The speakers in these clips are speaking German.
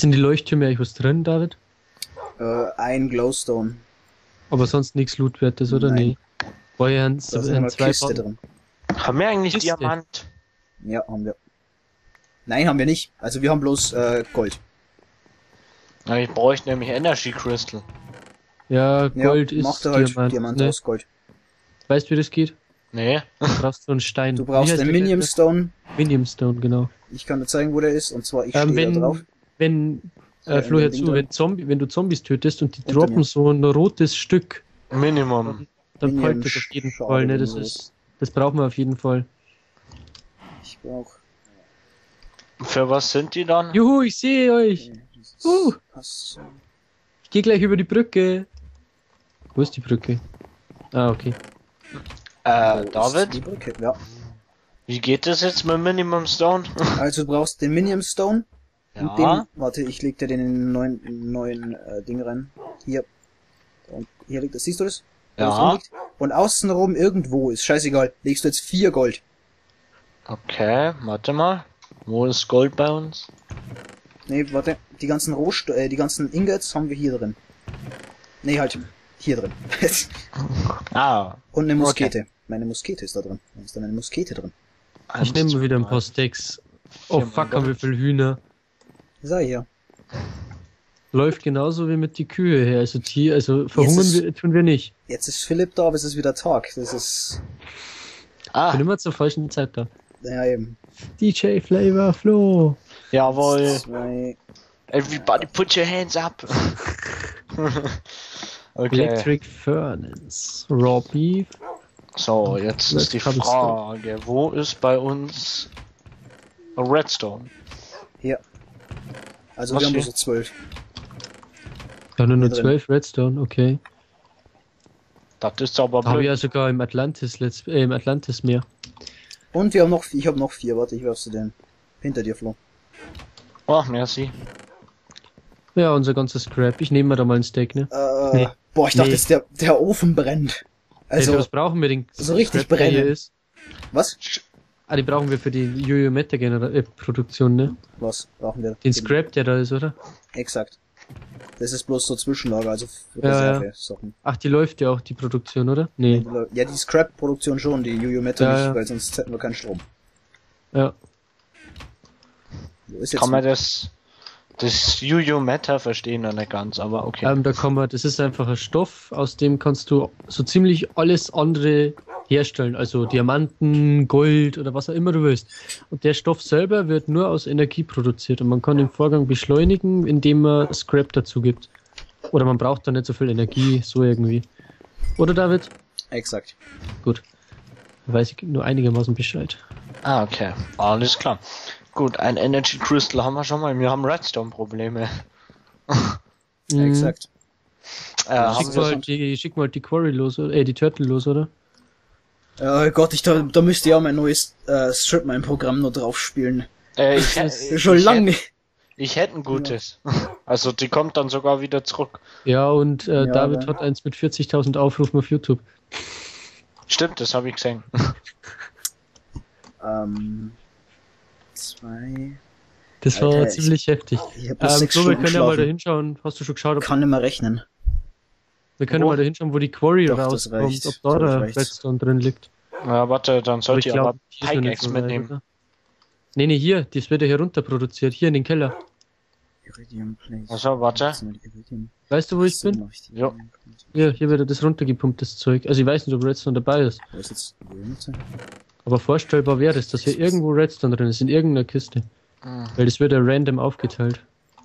Ist in die Leuchttürme eigentlich was drin, David? Ein Glowstone. Aber sonst nichts Lootwertes, oder? Nein. Nee. War ja ein, Da sind immer zwei Kiste drin. Haben wir eigentlich Kiste. Diamant? Ja, haben wir. Nein, haben wir nicht. Also wir haben bloß Gold. Ja, ich bräuchte nämlich Energy Crystal. Ja, Gold ja, ist mach da halt Diamant, aus Gold. Weißt du, wie das geht? Nee. Du brauchst so einen Stein. Du brauchst den Minium Stone. Minium Stone, genau. Ich kann dir zeigen, wo der ist. Und zwar, ich stehe da drauf. Wenn, Ja, Flo, in hör dem zu, wenn du Zombies tötest und die Unter droppen mir. so ein rotes Stück, Minimum. dann Minium folgt das auf jeden Schade, Fall, ne? wenn Das brauchen wir auf jeden Fall. Ich brauch. Für was sind die dann? Juhu, ich sehe euch! Passt so. Ich gehe gleich über die Brücke. Wo ist die Brücke? Ah, okay. Wo ist David? Die Brücke? Ja. Wie geht das jetzt mit Minimum Stone? Also du brauchst den Minium Stone. Und Ja. den, warte, ich leg dir den in den neuen Ding rein. Hier. Und hier liegt das, siehst du das? Wo das Ja. rumliegt? Und außenrum irgendwo, ist scheißegal, legst du jetzt 4 Gold. Okay, warte mal. Wo ist Gold bei uns? Nee, warte, die ganzen die ganzen Ingots haben wir hier drin. Nee, halt, hier drin. Ah. Und eine Muskete. Meine Muskete ist da drin. Da ist dann eine Muskete drin. Ich nehme mal wieder ein paar Steaks. Oh fuck, haben wir viel Hühner. Sei hier. Läuft genauso wie mit die Kühe her. Also verhungern tun wir nicht. Jetzt ist Philipp da, aber es ist wieder Tag. Das ist... Ich bin immer zur falschen Zeit da. Ja, eben. DJ Flavor Flo. Jawohl. 2... Everybody put your hands up. Okay. Electric Furnace. Raw Beef. So, jetzt ist die Frage, wo ist bei uns Redstone? Hier. Also Was wir haben hier? nur so 12. Ja, nur Hier drin. 12 Redstone, okay. Das ist aber Habe ich blöd. ja sogar im Atlantis-Meer. Und wir haben noch... Ich habe noch 4. Warte, ich werf's dir den. Hinter dir, Flo. Oh, merci. Ja, unser ganzes Scrap. Ich nehme mir da mal ein Steak, ne? Nee. Boah, ich dachte Nee. jetzt, der Ofen brennt. Also, Also, was brauchen wir den so richtig Scrap, der hier brennen. ist? was? Ah, die brauchen wir für die Jojo-Meta-Produktion, ne? Was brauchen wir? Den Scrap, der da ist, oder? Exakt. Das ist bloß so Zwischenlager, also für Ja, Reserve-Sachen. Ach, die läuft ja auch, die Produktion, oder? Nee. Ja, die Scrap-Produktion schon, die Yu-Yu-Meta Ja, nicht, ja. weil sonst hätten wir keinen Strom. Ja. Wo ist jetzt Kann man das Yu-Yu-Meta verstehen noch nicht ganz, aber okay. Da kann man, das ist einfach ein Stoff, aus dem kannst du so ziemlich alles andere herstellen. Also Diamanten, Gold oder was auch immer du willst. Und der Stoff selber wird nur aus Energie produziert und man kann den Vorgang beschleunigen, indem man Scrap dazu gibt. Oder man braucht da nicht so viel Energie, so irgendwie. Oder David? Exakt. Gut. Da weiß ich nur einigermaßen Bescheid. Ah, okay. Alles klar. Gut, ein Energy Crystal haben wir schon mal. Wir haben Redstone-Probleme. Exakt. Haben Schick mal die Quarry los, oder? Die Turtle los, oder? Oh Gott, da müsste ja mein neues Stripmine-Programm nur drauf spielen. Schon lange. Ich hätte ein gutes. Also die kommt dann sogar wieder zurück. Ja, und David dann. hat eins mit 40.000 Aufrufen auf YouTube. Stimmt, das habe ich gesehen. 2... Das war Alter, ziemlich heftig. Ich hab bloß 6 Flo, wir Stunden können ja mal da geschlafen. hinschauen. Hast du schon geschaut, ob Kann nicht mehr rechnen. wir können mal da hinschauen, wo die Quarry Doch, das rauskommt, reicht. ob da Das der reicht. Redstone drin liegt. Ja, warte, dann sollte ich aber hier ist noch nicht Pickaxe so weit, mitnehmen. oder? Nee, hier, das wird ja hier runter produziert, hier in den Keller. Iridium Place. Also, warte. Iridium. Weißt du, wo ich bin? Ja. Hier wird ja das runtergepumpt, das Zeug. Also ich weiß nicht, ob Redstone dabei ist. Wo ist jetzt Iridium? Aber vorstellbar wäre es, dass hier irgendwo Redstone drin ist, in irgendeiner Kiste. Weil das wird ja random aufgeteilt.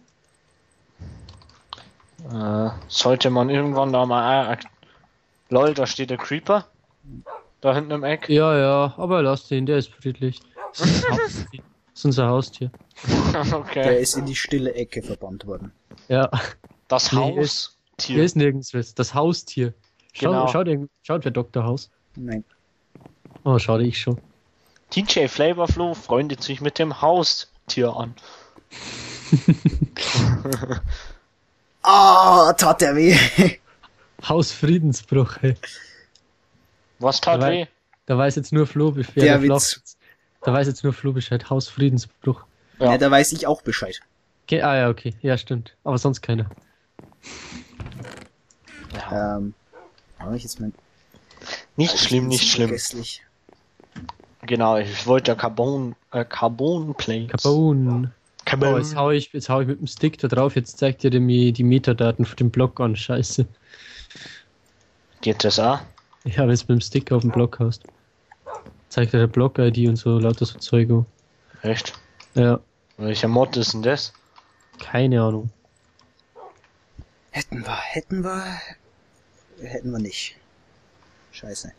Sollte man irgendwann da mal... Lol, da steht der Creeper. Da hinten im Eck. Ja, aber lass den, der ist friedlich. Das ist unser Haustier. Das ist unser Haustier. Der Okay. ist in die stille Ecke verbannt worden. Ja, Das Nee, hier Haustier. ist nirgends was. Das Haustier. Genau. Schaut wer Dr. Haus. Nein. Oh, schade, ich schon. DJ Flavorflow freundet sich mit dem Haustier an. Ah, tat der weh. Hausfriedensbruch, ey. Was tat Aber- weh? Da weiß jetzt nur Flo Bescheid. Der Witz. Da weiß jetzt nur Flo Bescheid. Hausfriedensbruch. Ja. Ja, da weiß ich auch Bescheid. Ah ja, okay. Ja, stimmt. Aber sonst keiner. Ja. Habe ich jetzt mein... Nicht schlimm, nicht schlimm. Vergesslich. Genau, ich wollte Carbon Plates. Carbon. Oh, jetzt hau ich mit dem Stick da drauf. Jetzt zeigt ihr mir die Metadaten für den Block an. Scheiße. Geht das auch? Ich habe jetzt mit dem Stick auf dem Block hast. Zeigt dir der Block-ID und so lauter so Zeug. Echt? Ja. Welcher Mod ist denn das? Keine Ahnung. Hätten wir nicht. Scheiße.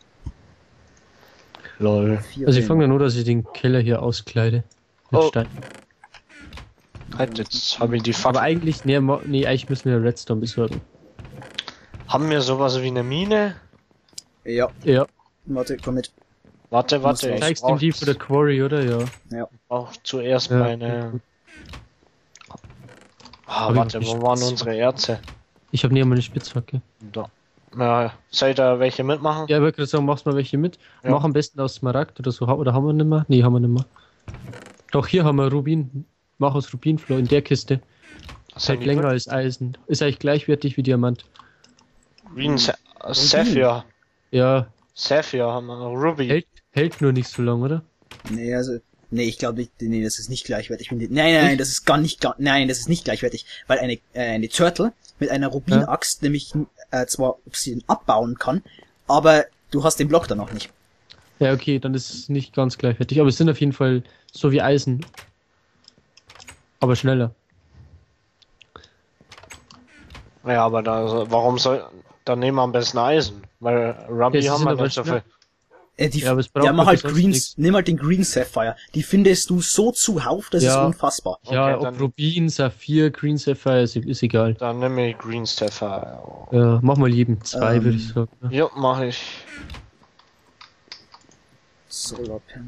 Lol. 4 Also ich fange nur, dass ich den Keller hier auskleide. Mit Oh. Stein. Halt, jetzt habe ich die Aber Fackel. eigentlich, eigentlich müssen wir Redstone besorgen. Haben wir sowas wie eine Mine? Ja, Ja. warte, komm mit. Warte, Muss ich raus. Zeigst du die von der Quarry, oder? Ja. brauch zuerst Ja, meine... Ah, Hab ich warte, wo nicht. waren unsere Erze? Ich habe nie einmal eine Spitzhacke. Da. Ja, soll ich da welche mitmachen? Ja, ich wollte gerade sagen, machst mal welche mit. Ja. Mach am besten aus Smaragd oder so. Oder haben wir nicht mehr? Nee, haben wir nicht mehr. Doch, hier haben wir Rubin. Mach aus Rubinfloh in der Kiste. Was Hält haben die länger mit? als Eisen. Ist eigentlich gleichwertig wie Diamant. Green Sapphire. Ja, Sapphire haben wir. Ruby. hält nur nicht so lang, oder? Nee, also, nee, ich glaube nicht, nee, das ist nicht gleichwertig. Nein, das ist nein, das ist nicht gleichwertig, weil eine Turtle mit einer Rubinaxt nämlich zwar Obsidian abbauen kann, aber du hast den Block dann noch nicht. Ja, okay, dann ist es nicht ganz gleichwertig. Aber es sind auf jeden Fall so wie Eisen. Aber schneller. Ja, aber warum dann nehmen wir am besten Eisen? Weil Ruby Ja, sie haben sind wir aber nicht so viel. Ja, aber es braucht mach halt sonst Green, nichts. nimm halt den Green Sapphire. Die findest du so zuhauf, das Ja. ist unfassbar. Ja, Okay, ob Rubin, Saphir, Green Sapphire, ist egal. Dann nehme ich Green Sapphire. Ja, mach mal jedem 2, würde ich sagen. Ja. Ja, mach ich. Solarpanel.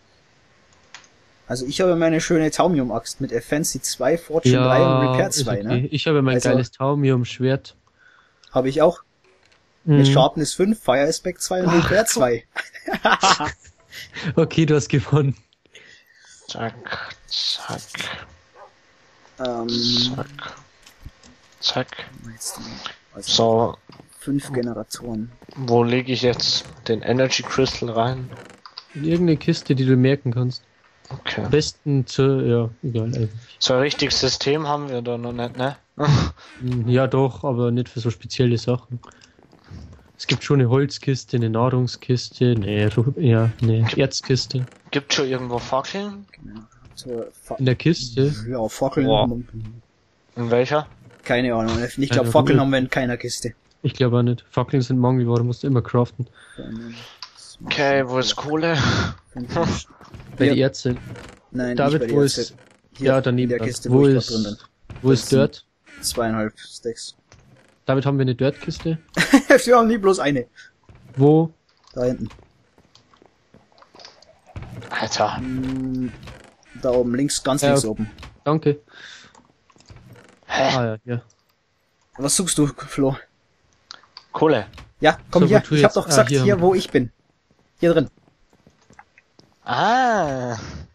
Also ich habe meine schöne Taumium-Axt mit Fancy 2, Fortune 3 und Repair ist 2, okay. ne? Ich habe mein Also- geiles Taumium-Schwert. Habe ich auch. Mit Mhm. Sharpness 5, Fire Aspect 2 und Repair 2. Okay, du hast gewonnen. Zack, zack, ähm, zack, zack. also So, 5 Generatoren. wo lege ich jetzt den Energy Crystal rein? In irgendeine Kiste, die du merken kannst. Okay. Am besten ja, egal eigentlich. So ein richtiges System haben wir da noch nicht, ne? Ja doch, aber nicht für so spezielle Sachen. Es gibt schon eine Holzkiste, eine Nahrungskiste, eine Erzkiste. Gibt schon irgendwo Fackeln? So, In der Kiste? ja, Fackeln. Wow. In welcher? Keine Ahnung. Ich glaube, Keine Fackeln Ruhe. haben wir in keiner Kiste. Ich glaube auch nicht. Fackeln sind Mangelware, musst du immer craften. Okay, wo ist Kohle? Bei Ja. die Erze. Nein, David, nicht bei wo der ist... Erste. Hier Ja, daneben. in der dann. Kiste, wo wo ich ist, grad drin bin. wo Das ist sind- Dirt? 2,5 Stacks. David, haben wir eine Dirt-Kiste? Wir haben nie bloß eine. Wo? Da hinten. Alter. Da oben, links, ganz Ja, links okay. oben. Danke. Hä? Ah ja, ja. Was suchst du, Flo? Kohle. Ja, komm So, hier. wo du Ich hab jetzt- doch gesagt, hier hier haben- wo ich bin. Hier drin. Ah.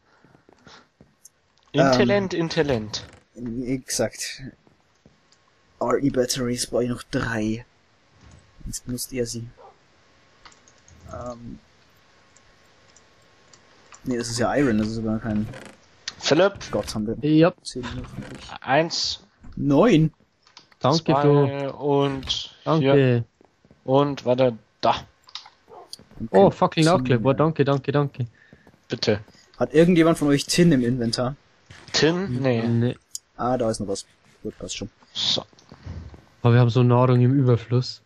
Intelligent. Exakt. RE Batteries brauche ich noch 3. Jetzt benutzt ihr sie. Nee, das ist ja Iron, das ist sogar kein Philipp, Gott, haben wir Ja, 10 Minuten. 1, 9. danke, Flo. 2 und Danke. 4 und warte, da. Oh, fucking Nachklapp. Oh, danke. Bitte. Hat irgendjemand von euch Tin im Inventar? Tin? Nee. Nee. Ah, da ist noch was. Gut, passt schon. So. Aber wir haben so Nahrung im Überfluss.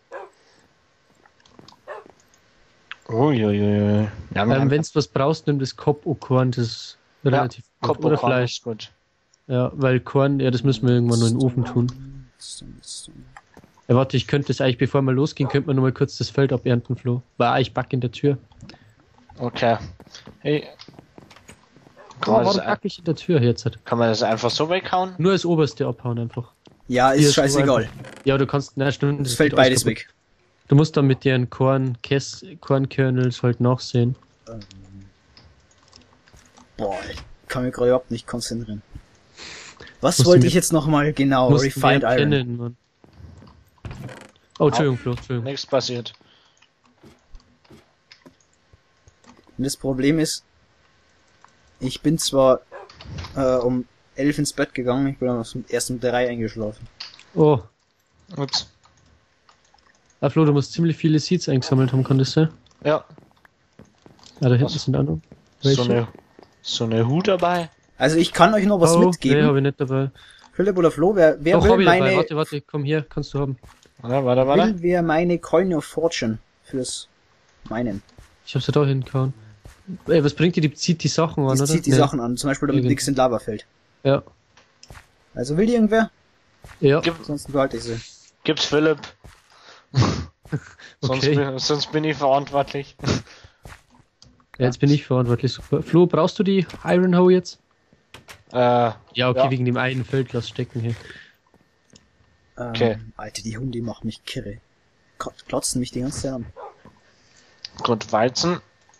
Uiuiui. Ja, Wenn du was brauchst, nimm das Kopf-Korn, das ist relativ gut. Oder Fleisch. ist gut. Ja, weil Korn, ja, das müssen wir irgendwann nur in den Ofen tun. Ja, warte, ich könnte das eigentlich, bevor wir losgehen, könnte man nur mal kurz das Feld abernten, Flo. War ich back in der Tür. Okay. Hey. Oh, warum back ich in der Tür jetzt? Kann man das einfach so weghauen? Nur das oberste abhauen einfach. Ja, Hier ist ist so scheißegal. Ja, du kannst, na stimmt. Es fällt geht alles beides kaputt. weg. Du musst dann mit deren Kornkernels halt nachsehen. Boah, ich kann mich gerade überhaupt nicht konzentrieren. Was Musst wollte du ich mir- jetzt nochmal genau? Musst Refined mehr Iron. kennen, Mann. Oh, Entschuldigung, Flo, Entschuldigung. Nichts passiert. Und das Problem ist, ich bin zwar um 11 ins Bett gegangen, ich bin aber erst um 3 eingeschlafen. Oh, Ups. Flo, du musst ziemlich viele Seeds eingesammelt haben, kann das sein? Ja, Ah, da hinten Was? sind andere. so eine Hut dabei. Also ich kann euch noch was Nee, mitgeben. habe ich nicht dabei. Philipp oder Flo, wer Doch, will habe ich dabei. meine, Warte, komm hier, kannst du haben. Warte. will wer meine Coin of Fortune fürs Meinen? Ich hab's ja da hingehauen. Ey, was bringt dir die, zieht die Sachen an, Die oder? zieht die Nee. Sachen an, zum Beispiel damit Irgend- nichts in Lava fällt. Ja. Also will die irgendwer? Ja, Ansonsten behalte ich sie. Gibt's Philipp. okay. Sonst bin ich verantwortlich. Ja, jetzt bin ich verantwortlich. Super. Flo, brauchst du die Iron Hoe jetzt? Ja, okay, Ja. wegen dem einen Feld, lass stecken hier. Okay. Alter, die Hunde machen mich kirre. Klotzen mich die ganze Zeit an. Gut, Weizen.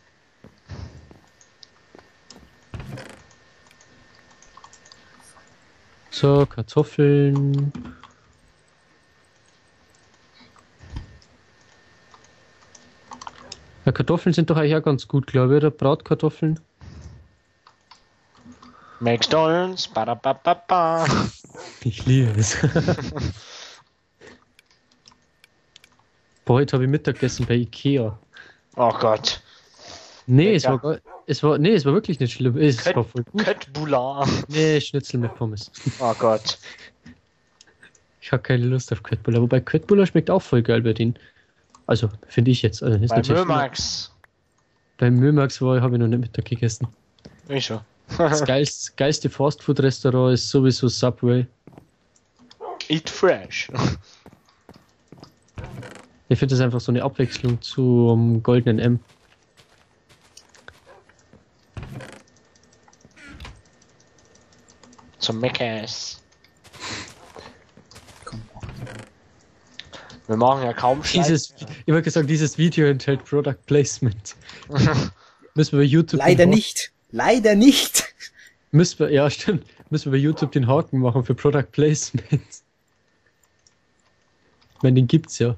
So, Kartoffeln. Ja, Kartoffeln sind doch eigentlich auch ganz gut, glaube ich, oder? Bratkartoffeln. McDonalds. Ba. Ich liebe es. Boah, heute habe ich Mittagessen bei Ikea. Oh Gott. Nee, Lecker. es war wirklich nicht schlimm. Es war voll gut. Köttbullar. Nee, Schnitzel mit Pommes. Oh Gott. Ich habe keine Lust auf Köttbullar. Wobei Köttbullar schmeckt auch voll geil bei denen. Also, finde ich jetzt. Also, ist Bei natürlich Mömax. Beim Mömax habe ich noch nicht Mittag gegessen. Ich schon. Das geilste Fastfood-Restaurant ist sowieso Subway. Eat fresh. Ich finde das einfach so eine Abwechslung zum goldenen M. Zum Meckers. Komm, Wir machen ja kaum Scheiß. Ich habe gesagt, dieses Video enthält Product Placement. Müssen wir bei YouTube. leider den Haken- nicht. Leider nicht. Ja, stimmt. Müssen wir bei YouTube den Haken machen für Product Placement. Ich meine, den gibt's ja.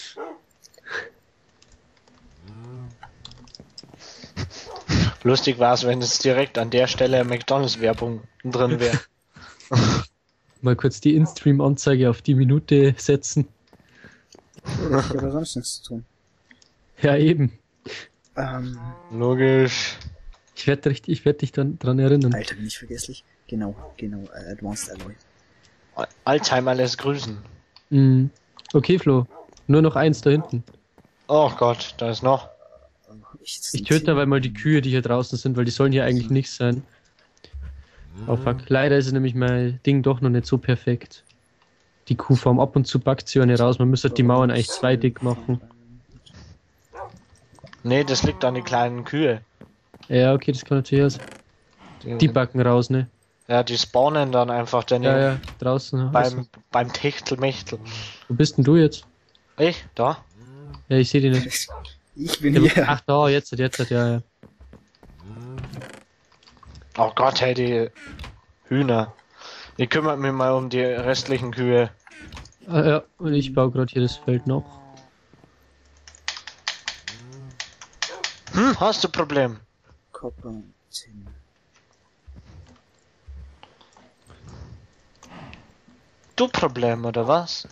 Lustig war es, wenn es direkt an der Stelle McDonalds-Werbung drin wäre. Mal kurz die In-Stream-Anzeige auf die Minute setzen. Ich habe sonst nichts zu tun. Ja, eben. Logisch. Ich werde dich dann dran erinnern. Alter, bin ich vergesslich. Genau, Advanced Alloy. Alzheimer lässt grüßen. Mhm. Okay, Flo. Nur noch eins da hinten. Oh Gott, da ist noch. Ich töte dabei mal die Kühe, die hier draußen sind, weil die sollen hier eigentlich nichts sein. Oh fuck. Leider ist nämlich mein Ding doch noch nicht so perfekt. Die Kuhfarm, ab und zu backt sie eine raus. Man müsste die Mauern eigentlich 2 dick machen. Nee, das liegt an die kleinen Kühe. Ja, okay, das kann natürlich sein. Die backen raus, ne? Ja, die spawnen dann einfach Ja, draußen. beim Techtelmechtel. Wo bist denn du jetzt? Ich? Da? Ja, ich sehe die nicht. Ich bin Ja, hier. ach da, jetzt, ja. Oh Gott, hey, die Hühner. Ich kümmere mich mal um die restlichen Kühe. Ah, ja, und ich baue gerade hier das Feld noch. Hast du Problem? Copper, Tin. Du Problem, oder was?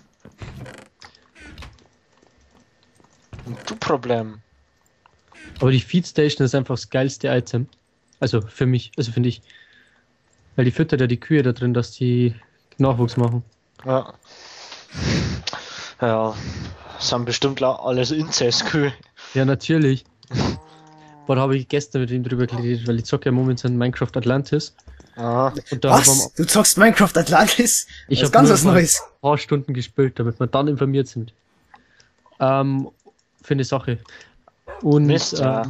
Und du Problem. Aber die Feedstation ist einfach das geilste Item. Also für mich, also finde ich. Weil die füttert ja die Kühe da drin, dass die Nachwuchs machen. Ja. Ja. Das sind bestimmt alles Inzestkühe. Ja, natürlich. Boah, da habe ich gestern mit ihm drüber geredet, weil ich zocke ja momentan Minecraft Atlantis. Aha. Und da haben Was? Du zockst Minecraft Atlantis? Ich Das hab ist ganz nur was mal Neues. ein paar Stunden gespielt, damit wir dann informiert sind. Für eine Sache. Und Mist, ja.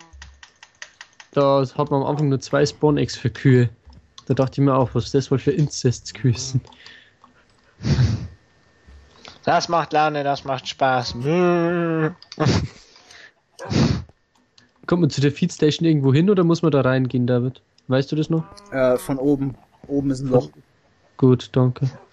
da hat man am Anfang nur 2 Spawn-Eggs für Kühe. Da dachte ich mir auch, was ist das wohl für Inzestkühe sind? Das macht Laune, das macht Spaß. Kommt man zu der Feedstation irgendwo hin oder muss man da reingehen, David? Weißt du das noch? Von oben. Oben ist ein Loch. Gut, danke.